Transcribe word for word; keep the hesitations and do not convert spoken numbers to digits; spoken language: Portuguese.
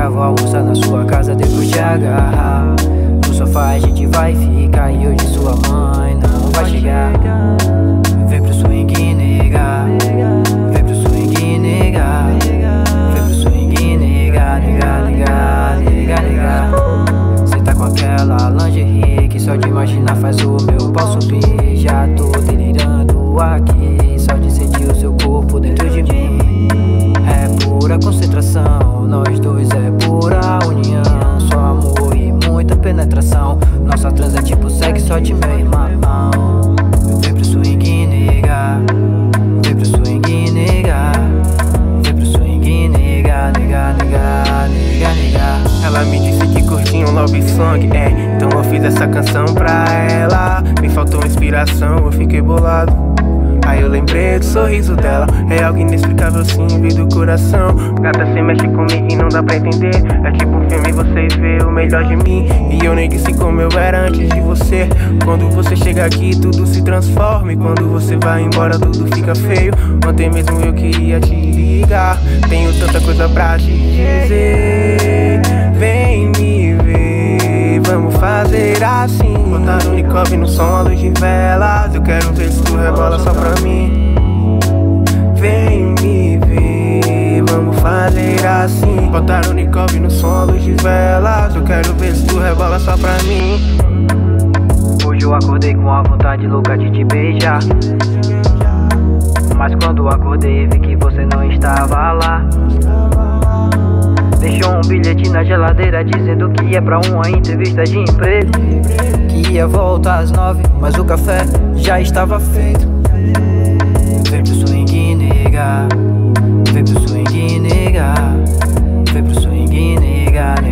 nega, vou almoçar na sua casa, depois te agarrar. No sofá a gente vai ficar e hoje sua mãe não vai chegar. Vem pro swing, nega. Vem pro swing, nega. Vem pro swing, nega, nega, nega, nega, nega. Cê tá com aquela lingerie que só de imaginar faz o meu pau subir. Já tô delirando aqui, só de sentir o seu corpo dentro de mim. É pura concentração, nós dois é pura união. Só amor e muita penetração. Nossa transa é tipo sexo só de meu irmão. Vem pro swing, nega. Vem pro swing, nega. Vem pro swing, nega, nega, nega, nega, nega. Ela me disse que curtia um love song, é, então eu fiz essa canção pra ela. Me faltou inspiração, eu fiquei bolado. Aí eu lembrei do sorriso dela, é algo inexplicável sim, veio do coração. Gata, cê mexe comigo e não dá pra entender. É tipo um filme, você vê o melhor de mim. E eu nem disse como eu era antes de você. Quando você chega aqui, tudo se transforma. E quando você vai embora, tudo fica feio. Ontem mesmo eu queria te ligar, tenho tanta coisa pra te dizer. Vem me ver, vamos fazer assim. Botar o Nicob no som, a luz de velas. Eu quero ver se tu rebola só pra mim. Vem me ver, vamos fazer assim. Botar o Nicob no som, a luz de velas. Eu quero ver se tu rebola só pra mim. Hoje eu acordei com a vontade louca de te beijar, mas quando acordei vi que você não estava lá. Deixou um bilhete na geladeira dizendo que é pra uma entrevista de emprego, que ia voltar às nove, mas o café já estava feito. Vem pro swing, nega. Vem pro swing, nega. Vem pro swing, nega.